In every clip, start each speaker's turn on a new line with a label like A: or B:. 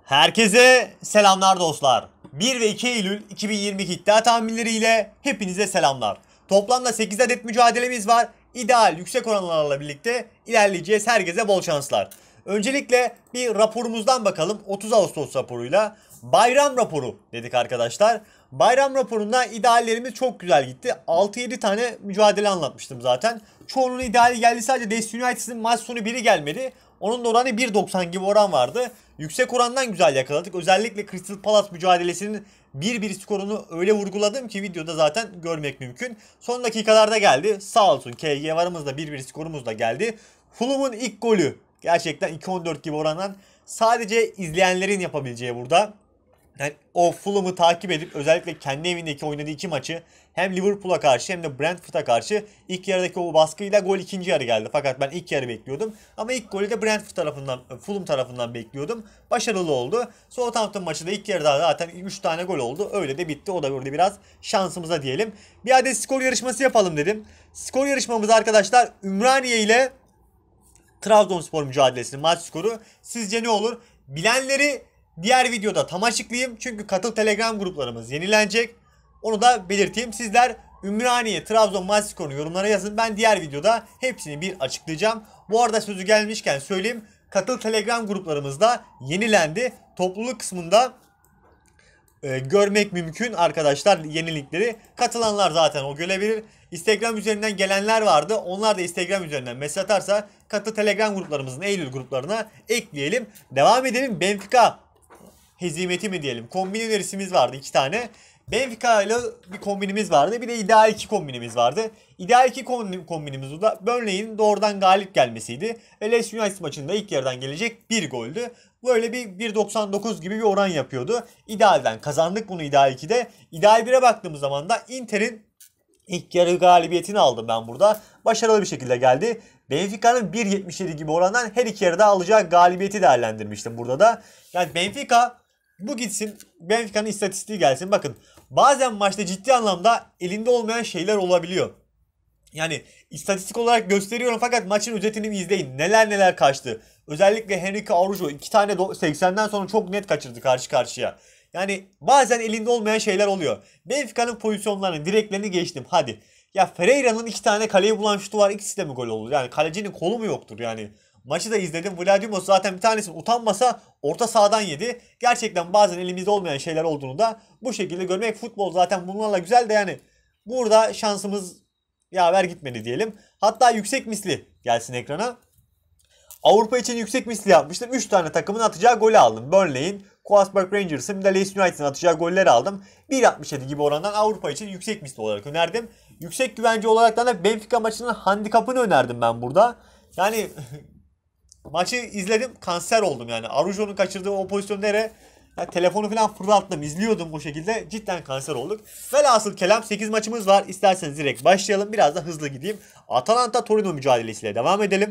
A: Herkese selamlar dostlar. 1 ve 2 Eylül 2022 iddia tahminleriyle hepinize selamlar. Toplamda 8 adet mücadelemiz var. İdeal yüksek oranlarla birlikte ilerleyeceğiz. Herkese bol şanslar. Öncelikle bir raporumuzdan bakalım. 30 Ağustos raporuyla bayram raporu dedik arkadaşlar. Bayram raporunda ideallerimiz çok güzel gitti. 6-7 tane mücadele anlatmıştım zaten. Çoğunun ideali geldi, sadece Destiny United'ın maç sonu biri gelmedi. Onun da oranı 1.90 gibi oran vardı. Yüksek orandan güzel yakaladık. Özellikle Crystal Palace mücadelesinin 1-1 skorunu öyle vurguladım ki videoda zaten görmek mümkün. Son dakikalarda geldi. Sağ olsun KG varımızda 1-1 skorumuz da geldi. Fulham'ın ilk golü gerçekten 2.14 gibi orandan, sadece izleyenlerin yapabileceği burada. Yani o Fulham'ı takip edip özellikle kendi evindeki oynadığı iki maçı hem Liverpool'a karşı hem de Brentford'a karşı ilk yarıdaki o baskıyla gol ikinci yarı geldi. Fakat ben ilk yarı bekliyordum. Ama ilk golü de Brentford tarafından, Fulham tarafından bekliyordum. Başarılı oldu. Southampton maçı da ilk yarıda zaten 3 tane gol oldu. Öyle de bitti. O da burada biraz şansımıza diyelim. Bir adet skor yarışması yapalım dedim. Skor yarışmamız arkadaşlar Ümraniye ile Trabzonspor mücadelesinin maç skoru. Sizce ne olur? Bilenleri diğer videoda tam açıklayayım. Çünkü katıl Telegram gruplarımız yenilenecek. Onu da belirteyim. Sizler Ümraniye Trabzon maç skorunu yorumlara yazın. Ben diğer videoda hepsini bir açıklayacağım. Bu arada sözü gelmişken söyleyeyim. Katıl Telegram gruplarımızda yenilendi. Topluluk kısmında görmek mümkün arkadaşlar yenilikleri. Katılanlar zaten o görebilir. Instagram üzerinden gelenler vardı. Onlar da Instagram üzerinden mesaj atarsa katıl Telegram gruplarımızın Eylül gruplarına ekleyelim. Devam edelim. Benfica hezimeti mi diyelim. Kombin önerisimiz vardı 2 tane. Benfica ile bir kombinimiz vardı. Bir de ideal 2 kombinimiz vardı. İdeal 2 kombinimiz da Burnley'in doğrudan galip gelmesiydi. Ve Leeds United maçında ilk yarıdan gelecek bir goldü. Böyle bir 1.99 gibi bir oran yapıyordu. İdealden kazandık bunu ideal 2'de. İdeal 1'e baktığımız zaman da Inter'in ilk yarı galibiyetini aldım ben burada. Başarılı bir şekilde geldi. Benfica'nın 1.77 gibi orandan her iki yarıda alacağı galibiyeti değerlendirmiştim burada da. Yani Benfica bu gitsin, Benfica'nın istatistiği gelsin. Bakın bazen maçta ciddi anlamda elinde olmayan şeyler olabiliyor. Yani istatistik olarak gösteriyorum fakat maçın özetini izleyin. Neler neler kaçtı. Özellikle Henrique Araujo 2 tane 80'den sonra çok net kaçırdı karşı karşıya. Yani bazen elinde olmayan şeyler oluyor. Benfica'nın pozisyonlarını, direklerini geçtim. Hadi. Ya Ferreira'nın 2 tane kaleyi bulan şutu var. İkisi de mi gol oldu? Yani kalecinin kolu mu yoktur yani? Maçı da izledim. Vladimos zaten bir tanesi utanmasa orta sahadan yedi. Gerçekten bazen elimizde olmayan şeyler olduğunu da bu şekilde görmek. Futbol zaten bunlarla güzel de yani burada şansımız yaver gitmedi diyelim. Hatta yüksek misli gelsin ekrana. Avrupa için yüksek misli yapmıştım. 3 tane takımın atacağı golü aldım. Burnley'in, Queensberg Rangers'ın bir de Leeds United'ın atacağı golleri aldım. 1.67 gibi orandan Avrupa için yüksek misli olarak önerdim. Yüksek güvence olarak da Benfica maçının handikapını önerdim ben burada. Yani maçı izledim, kanser oldum yani. Araujo'nun kaçırdığı o pozisyon nereye? Yani telefonu falan fırlattım, izliyordum bu şekilde. Cidden kanser olduk. Velhasıl kelam 8 maçımız var. İsterseniz direkt başlayalım. Biraz da hızlı gideyim. Atalanta Torino mücadelesiyle devam edelim.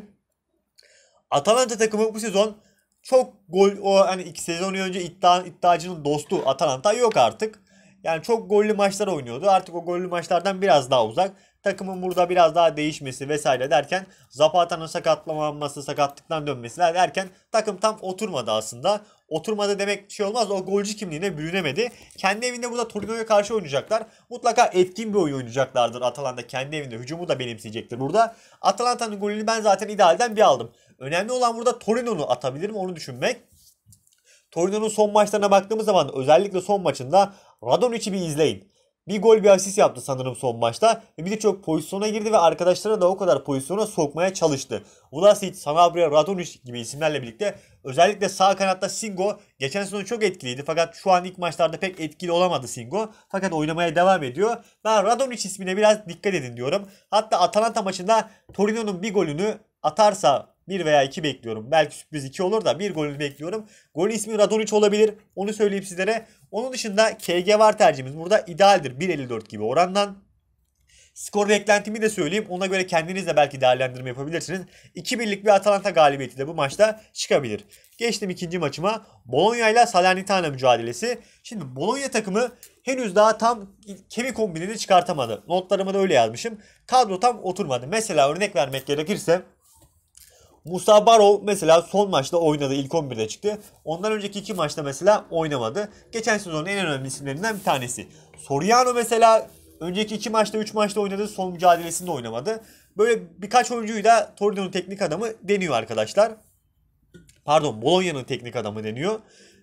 A: Atalanta takımı bu sezon çok gol, o hani 2 sezon önce iddiacının dostu Atalanta yok artık. Yani çok gollü maçlar oynuyordu. Artık o gollü maçlardan biraz daha uzak. Takımın burada biraz daha değişmesi vesaire derken Zapata'nın sakatlanması, sakatlıktan dönmesi derken takım tam oturmadı aslında. Oturmadı demek şey olmaz. O golcü kimliğine bürünemedi. Kendi evinde burada Torino'ya karşı oynayacaklar. Mutlaka etkin bir oyun oynayacaklardır Atalanta. Kendi evinde hücumu da benimseyecektir burada. Atalanta'nın golünü ben zaten idealden bir aldım. Önemli olan burada Torino'nu atabilirim onu düşünmek. Torino'nun son maçlarına baktığımız zaman özellikle son maçında Radonic'i bir izleyin. Bir gol bir asist yaptı sanırım son maçta. Ve birçok pozisyona girdi ve arkadaşlarına da o kadar pozisyona sokmaya çalıştı. Vlasic, Sanabria, Radonic gibi isimlerle birlikte özellikle sağ kanatta Singo geçen sezon çok etkiliydi. Fakat şu an ilk maçlarda pek etkili olamadı Singo. Fakat oynamaya devam ediyor. Ben Radonic ismine biraz dikkat edin diyorum. Hatta Atalanta maçında Torino'nun bir golünü atarsa 1 veya 2 bekliyorum. Belki sürpriz 2 olur da bir golünü bekliyorum. Golün ismi Radonic olabilir. Onu söyleyeyim sizlere. Onun dışında KG var tercihimiz burada idealdir. 1.54 gibi orandan. Skor beklentimi de söyleyeyim. Ona göre kendiniz de belki değerlendirme yapabilirsiniz. 2-1'lik bir Atalanta galibiyeti de bu maçta çıkabilir. Geçtim ikinci maçıma. Bologna ile Salernitana mücadelesi. Şimdi Bologna takımı henüz daha tam kemik kombinini çıkartamadı. Notlarıma da öyle yazmışım. Kadro tam oturmadı. Mesela örnek vermek gerekirse Musa Barov mesela son maçta oynadı. İlk 11'de çıktı. Ondan önceki 2 maçta mesela oynamadı. Geçen sezonun en önemli isimlerinden bir tanesi. Soriano mesela önceki 2 maçta 3 maçta oynadı. Son mücadelesinde oynamadı. Böyle birkaç oyuncuyu da Torino'nun teknik adamı deniyor arkadaşlar. Pardon, Bologna'nın teknik adamı deniyor.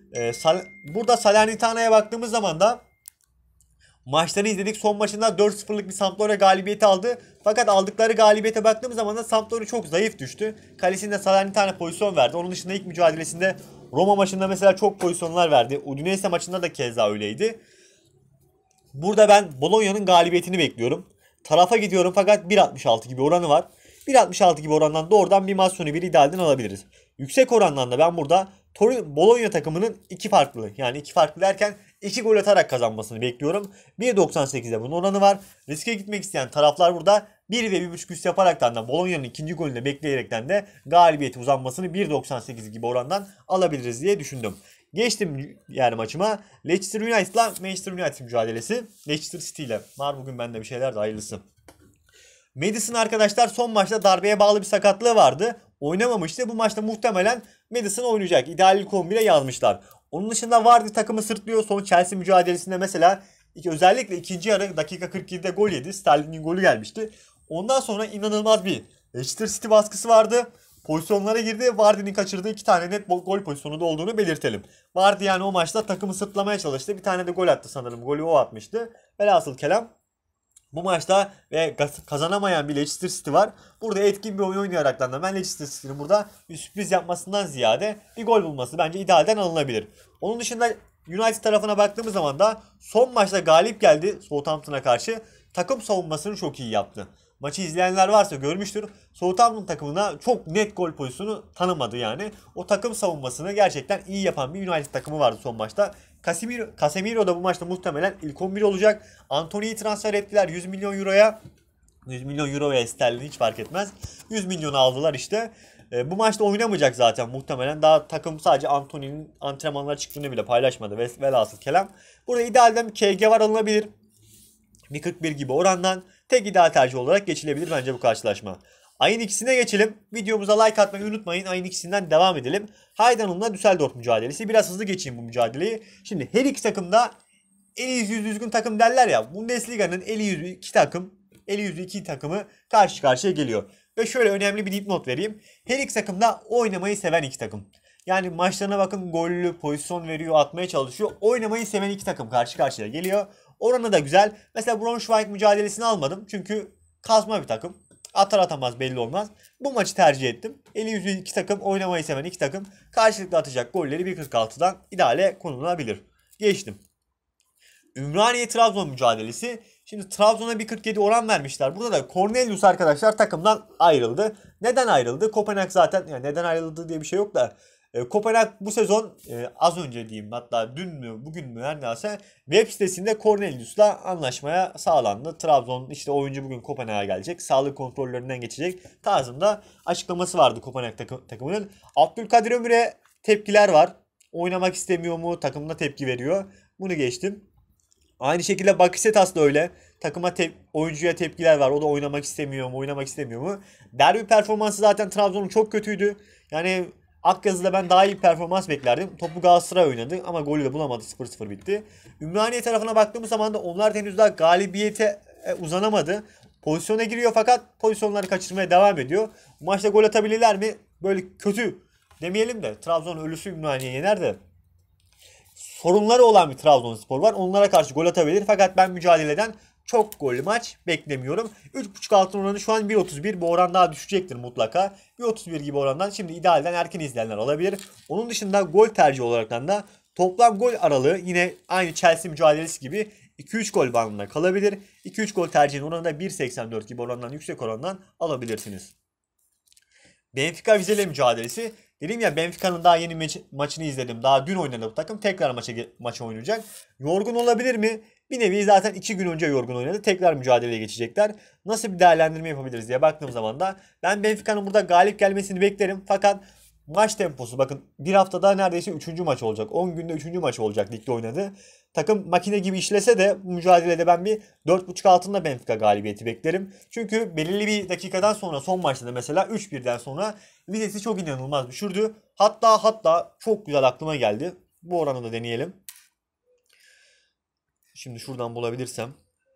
A: Burada Salernitana'ya baktığımız zaman da maçları izledik. Son maçında 4-0'lık bir Sampdoria galibiyeti aldı. Fakat aldıkları galibiyete baktığımız zaman da Sampdoria çok zayıf düştü. Kalesinde Salernitana pozisyon verdi. Onun dışında ilk mücadelesinde Roma maçında mesela çok pozisyonlar verdi. Udinese maçında da keza öyleydi. Burada ben Bologna'nın galibiyetini bekliyorum. Tarafa gidiyorum fakat 1.66 gibi oranı var. 1.66 gibi orandan doğrudan bir maç sonu bir idealden alabiliriz. Yüksek orandan da ben burada Bologna takımının iki farklı derken 2 gol atarak kazanmasını bekliyorum. 1.98'de bunun oranı var. Riske gitmek isteyen taraflar burada 1 ve 1.5 üst yaparaktan da Bologna'nın ikinci golünü de bekleyerekten de galibiyeti uzanmasını 1.98 gibi orandan alabiliriz diye düşündüm. Geçtim diğer maçıma. Leicester United'la Manchester United mücadelesi. Leicester City ile. Var bugün bende bir şeyler de hayırlısı. Madison arkadaşlar son maçta darbeye bağlı bir sakatlığı vardı. Oynamamıştı. Bu maçta muhtemelen Madison oynayacak. İdeal ilk 11'e yazmışlar. Onun dışında Vardy takımı sırtlıyor. Son Chelsea mücadelesinde mesela özellikle ikinci yarı dakika 47'de gol yedi. Sterling'in golü gelmişti. Ondan sonra inanılmaz bir Leicester City baskısı vardı. Pozisyonlara girdi. Vardy'nin kaçırdığı 2 tane net gol pozisyonu da olduğunu belirtelim. Vardy yani o maçta takımı sırtlamaya çalıştı. Bir tane de gol attı sanırım. Golü o atmıştı. Velhasıl kelam bu maçta ve kazanamayan bir Leicester City var. Burada etkin bir oyun oynayaraktan da ben Leicester City'nin burada bir sürpriz yapmasından ziyade bir gol bulması bence idealden alınabilir. Onun dışında United tarafına baktığımız zaman da son maçta galip geldi Southampton'a karşı. Takım savunmasını çok iyi yaptı. Maçı izleyenler varsa görmüştür. Southampton takımına çok net gol pozisyonu tanımadı yani. O takım savunmasını gerçekten iyi yapan bir United takımı vardı son maçta. Casemiro da bu maçta muhtemelen ilk 11 olacak. Antony'yi transfer ettiler 100 milyon euroya. 100 milyon euro veya sterlin hiç fark etmez. 100 milyonu aldılar işte. Bu maçta oynamayacak zaten muhtemelen. Daha takım sadece Antony'nin antrenmanlara çıktığını bile paylaşmadı. Velhasıl kelam. Burada idealden bir KG var alınabilir. 1.41 gibi orandan tek ideal tercih olarak geçilebilir bence bu karşılaşma. Ayın ikisine geçelim. Videomuza like atmayı unutmayın. Ayın ikisinden devam edelim. Heidenheim'la Düsseldorf mücadelesi. Biraz hızlı geçeyim bu mücadeleyi. Şimdi her iki takımda eli yüzü düzgün takım derler ya. Bundesliga'nın eli yüzü iki takımı karşı karşıya geliyor. Ve şöyle önemli bir dipnot vereyim. Her iki takımda oynamayı seven iki takım. Yani maçlarına bakın gollü pozisyon veriyor, atmaya çalışıyor. Oynamayı seven iki takım karşı karşıya geliyor. Oranı da güzel. Mesela Braunschweig mücadelesini almadım. Çünkü kazma bir takım. Atar atamaz belli olmaz. Bu maçı tercih ettim. Eli yüzü iki takım, oynamayı seven iki takım karşılıklı atacak golleri 1.46'dan ideale konulabilir. Geçtim. Ümraniye Trabzon mücadelesi. Şimdi Trabzon'a 1.47 oran vermişler. Burada da Cornelius arkadaşlar takımdan ayrıldı. Neden ayrıldı? Kopenhag zaten yani neden ayrıldı diye bir şey yok da Kopenhag bu sezon az önce diyeyim hatta dün mü bugün mü her neyse web sitesinde Cornelius'la anlaşmaya sağlandı. Trabzon işte oyuncu bugün Kopenhag'a gelecek. Sağlık kontrollerinden geçecek tarzında açıklaması vardı Kopenhag takımının. Abdülkadir Ömür'e tepkiler var. Oynamak istemiyor mu? Takımına tepki veriyor. Bunu geçtim. Aynı şekilde Bakasetas da öyle. Oyuncuya tepkiler var. O da oynamak istemiyor mu? Derbi performansı zaten Trabzon'un çok kötüydü. Yani Akyazı'da ben daha iyi bir performans beklerdim. Topu Galatasaray oynadı ama golü de bulamadı. 0-0 bitti. Ümraniye tarafına baktığımız zaman da onlar henüz daha galibiyete uzanamadı. Pozisyona giriyor fakat pozisyonları kaçırmaya devam ediyor. Bu maçta gol atabilirler mi? Böyle kötü demeyelim de Trabzon ölüsü Ümraniye yener de. Sorunları olan bir Trabzonspor var. Onlara karşı gol atabilir fakat ben mücadeleden çok gollü maç beklemiyorum. 3.5 altın oranı şu an 1.31. Bu oran daha düşecektir mutlaka. 1.31 gibi orandan şimdi idealden erken izleyenler alabilir. Onun dışında gol tercihi olaraktan da toplam gol aralığı yine aynı Chelsea mücadelesi gibi 2-3 gol bandında kalabilir. 2-3 gol tercihinin oranı da 1.84 gibi orandan yüksek orandan alabilirsiniz. Benfica Vizela mücadelesi. Dedim ya Benfica'nın daha yeni maçını izledim. Daha dün oynadı bu takım. Tekrar maça oynayacak. Yorgun olabilir mi? Bir nevi zaten 2 gün önce yorgun oynadı. Tekrar mücadeleye geçecekler. Nasıl bir değerlendirme yapabiliriz diye baktığım zaman da ben Benfica'nın burada galip gelmesini beklerim. Fakat Maç temposu bakın, bir haftada neredeyse 3. maç olacak. 10 günde 3. maç olacak ligde oynadı. Takım makine gibi işlese de bu mücadelede ben bir 4.5 altında Benfica galibiyeti beklerim. Çünkü belirli bir dakikadan sonra son maçta da mesela 3-1'den sonra vitesi çok inanılmaz düşürdü. Hatta çok güzel aklıma geldi. Bu oranı da deneyelim. Şimdi şuradan bulabilirsem.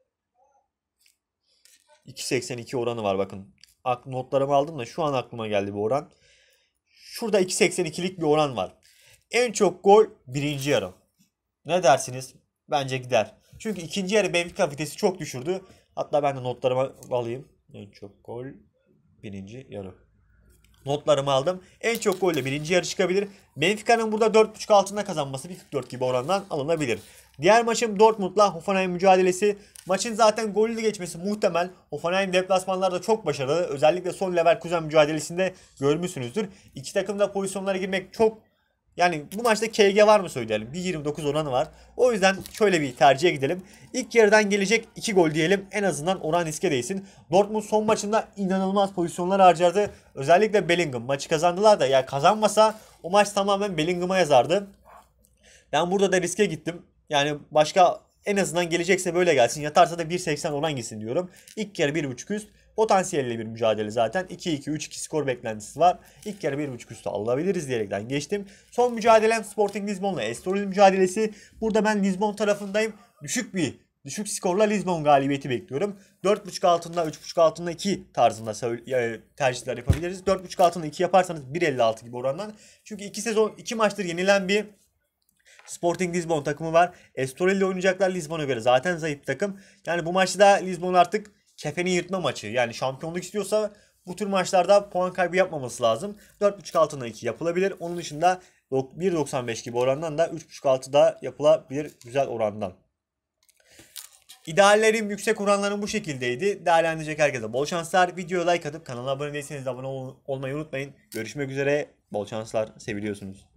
A: 2.82 oranı var bakın. Notlarımı aldım da şu an aklıma geldi bu oran. Şurada 2.82'lik bir oran var. En çok gol birinci yarı. Ne dersiniz? Bence gider. Çünkü ikinci yarı Benfica vitesi çok düşürdü. Hatta ben de notlarımı alayım. En çok gol birinci yarı. Notlarımı aldım. En çok golle birinci yarı çıkabilir. Benfica'nın burada 4.5 altında kazanması 1.44 gibi orandan alınabilir. Diğer maçım Dortmund'la Hoffenheim mücadelesi. Maçın zaten gollü geçmesi muhtemel. Hoffenheim deplasmanlarda çok başarılı. Özellikle son Leverkusen mücadelesinde görmüşsünüzdür. İki takım da pozisyonlara girmek çok, yani bu maçta KG var mı söyleyelim. 1.29 oranı var. O yüzden şöyle bir tercihe gidelim. İlk yarıdan gelecek 2 gol diyelim. En azından oran riske değsin. Dortmund son maçında inanılmaz pozisyonlar harcardı. Özellikle Bellingham. Maçı kazandılar da ya kazanmasa o maç tamamen Bellingham'a yazardı. Ben burada da riske gittim. Yani başka, en azından gelecekse böyle gelsin. Yatarsa da 1.80 oran gitsin diyorum. İlk yarı 1.5 üst. Potansiyelli bir mücadele zaten. 2-2, 3-2 skor beklentisi var. İlk yarı 1.5 üstü alabiliriz diyerekten geçtim. Son mücadelem Sporting Lisbon'la Estoril mücadelesi. Burada ben Lisbon tarafındayım. Düşük skorla Lisbon galibiyeti bekliyorum. 4.5 altında, 3.5 altında 2 tarzında tercihler yapabiliriz. 4.5 altında 2 yaparsanız 1.56 gibi orandan. Çünkü 2 maçtır yenilen bir Sporting Lisbon takımı var. Estoril ile oynayacaklar Lisbon'a göre. Zaten zayıf takım. Yani bu maçta da Lisbon artık kefeni yırtma maçı. Yani şampiyonluk istiyorsa bu tür maçlarda puan kaybı yapmaması lazım. 4.5 altında 2 yapılabilir. Onun dışında 1.95 gibi orandan da 3.5 altıda yapılabilir güzel orandan. İdeallerim, yüksek oranlarım bu şekildeydi. Değerlendirecek herkese bol şanslar. Videoya like atıp kanala abone değilseniz de abone olmayı unutmayın. Görüşmek üzere. Bol şanslar. Seviliyorsunuz.